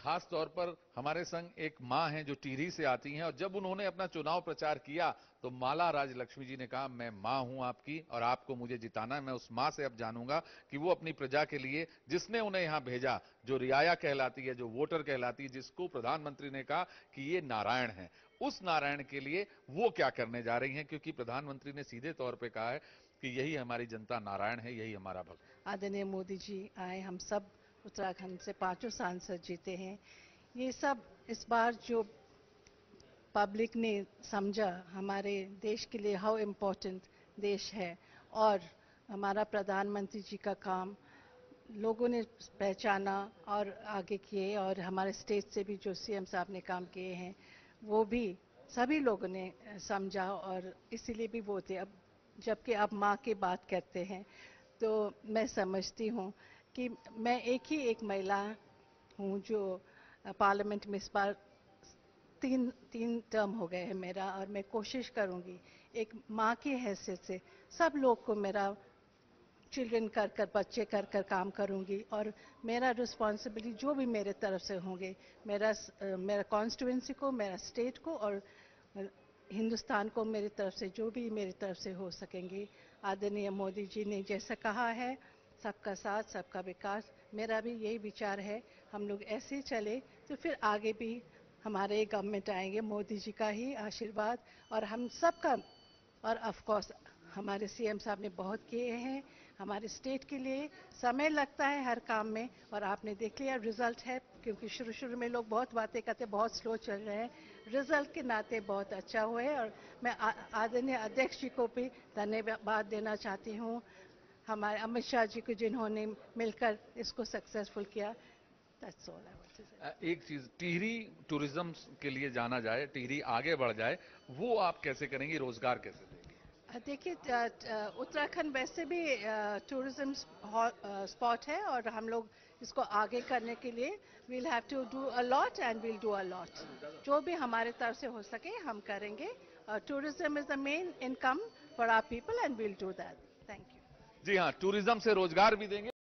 खास तौर पर हमारे संग एक मां हैं जो टिहरी से आती हैं, और जब उन्होंने अपना चुनाव प्रचार किया तो माला राज लक्ष्मी जी ने कहा, मैं मां हूं आपकी और आपको मुझे जिताना है। मैं उस मां से अब जानूंगा कि वो अपनी प्रजा के लिए, जिसने उन्हें यहां भेजा, जो रियाया कहलाती है, जो वोटर कहलाती है, जिसको प्रधानमंत्री ने कहा कि ये नारायण है, उस नारायण के लिए वो क्या करने जा रही हैं, क्योंकि प्रधानमंत्री ने सीधे तौर पर कहा है कि यही हमारी जनता नारायण है, यही हमारा भक्त। आदरणीय मोदी जी आए, हम सब उत्तराखंड से 5 सांसद जीते हैं। ये सब इस बार जो पब्लिक ने समझा हमारे देश के लिए हाउ इम्पोर्टेंट देश है, और हमारा प्रधानमंत्री जी का काम लोगों ने पहचाना और आगे किए, और हमारे स्टेट से भी जो सीएम साहब ने काम किए हैं वो भी सभी लोगों ने समझा, और इसीलिए भी वो थे। अब जबकि आप माँ की बात करते हैं तो मैं समझती हूँ कि मैं एक महिला हूँ जो पार्लियामेंट में इस बार तीन टर्म हो गए हैं मेरा, और मैं कोशिश करूँगी एक माँ की हैसियत से सब लोग को मेरा चिल्ड्रन कर बच्चे कर काम करूँगी, और मेरा रिस्पॉन्सिबिलिटी जो भी मेरे तरफ से होंगे, मेरा कॉन्स्टिट्यूंसी को, मेरा स्टेट को और हिंदुस्तान को मेरी तरफ से जो भी मेरी तरफ से हो सकेंगे। आदरणीय मोदी जी ने जैसा कहा है, सबका साथ सबका विकास, मेरा भी यही विचार है। हम लोग ऐसे ही चले तो फिर आगे भी हमारे गवर्नमेंट आएंगे, मोदी जी का ही आशीर्वाद और हम सबका, और ऑफ कोर्स हमारे सीएम साहब ने बहुत किए हैं हमारे स्टेट के लिए। समय लगता है हर काम में, और आपने देख लिया रिजल्ट है, क्योंकि शुरू में लोग बहुत बातें करते, बहुत स्लो चल रहे हैं, रिजल्ट के नाते बहुत अच्छा हुआ है। और मैं आदरणीय अध्यक्ष जी को भी धन्यवाद देना चाहती हूँ, हमारे अमित शाह जी को, जिन्होंने मिलकर इसको सक्सेसफुल किया। That's all I want to say. एक चीज, टिहरी टूरिज्म के लिए जाना जाए, टिहरी आगे बढ़ जाए, वो आप कैसे करेंगी, रोजगार कैसे देंगे? देखिए, उत्तराखंड वैसे भी टूरिज्म स्पॉट है, और हम लोग इसको आगे करने के लिए we'll have to do a lot and we'll do a lot. जो भी हमारे तरफ से हो सके हम करेंगे। Tourism is the main income for our people and we'll do that. Thank you. जी हाँ, टूरिज्म से रोजगार भी देंगे।